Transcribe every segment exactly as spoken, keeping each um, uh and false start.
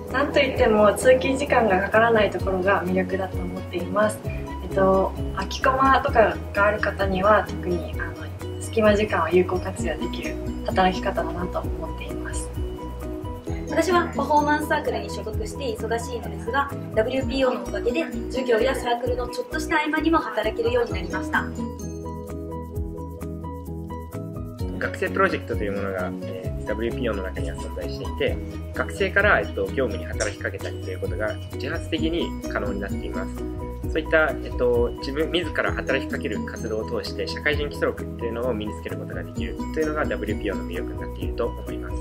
なんといっても通勤時間がかからないところが魅力だと思っています。えっと、空きコマとかがある方には特にあの隙間時間を有効活用できる働き方だなと思っています。 私はパフォーマンスサークルに所属して忙しいのですが、 ダブリューピーオー のおかげで授業やサークルのちょっとした合間にも働けるようになりました。 学生プロジェクトというものが、えー、ダブリューピーオー の中には存在していて、学生から、えっと、業務に働きかけたりということが自発的に可能になっています。そういった、えっと、自分自ら働きかける活動を通して社会人基礎力というのを身につけることができるというのが ダブリューピーオー の魅力になっていると思います。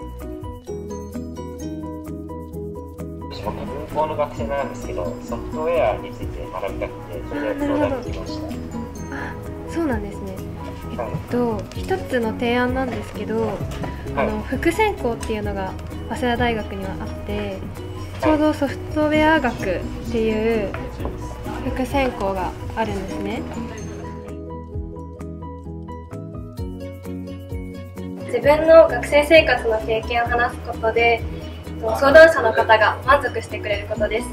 僕、文法の学生なんですけど、ソフトウェアについて学びたくて、それで相談に来ました。 あ、そうなんですね。えっと、一つの提案なんですけど、あの副専攻っていうのが早稲田大学にはあって、ちょうどソフトウェア学っていう副専攻があるんですね。 自分の学生生活の経験を話すことで、相談者の方が満足してくれることです。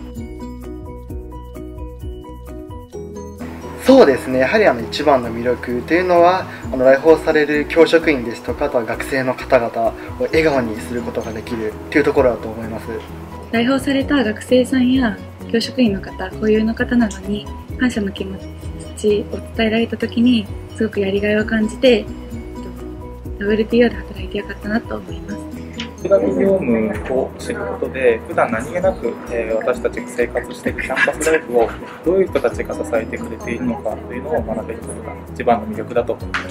そうですね、やはりあの一番の魅力というのは、あの来訪される教職員ですとか、あとは学生の方々を笑顔にすることができるというところだと思います。 来訪された学生さんや教職員の方、固有の方などに感謝の気持ちを伝えられたときに、すごくやりがいを感じて、ダブリューピーオー で働いてよかったなと思います。 通学業務を知ることで、普段何気なく、えー、私たちが生活しているキャンパスライフをどういう人たちが支えてくれているのかというのを学べることが一番の魅力だと思います。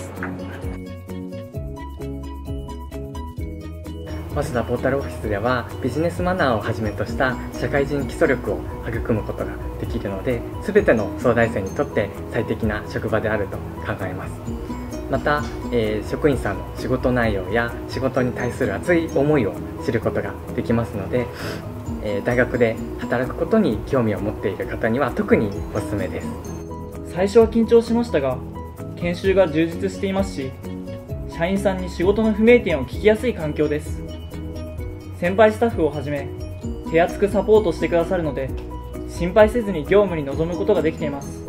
早稲田ポータルオフィスではビジネスマナーをはじめとした社会人基礎力を育むことができるので、全ての早大生にとって最適な職場であると考えます。また、えー、職員さんの仕事内容や仕事に対する熱い思いを知ることができますので、えー、大学で働くことに興味を持っている方には特におすすめです。 最初は緊張しましたが、研修が充実していますし、社員さんに仕事の不明点を聞きやすい環境です。先輩スタッフをはじめ手厚くサポートしてくださるので、心配せずに業務に臨むことができています。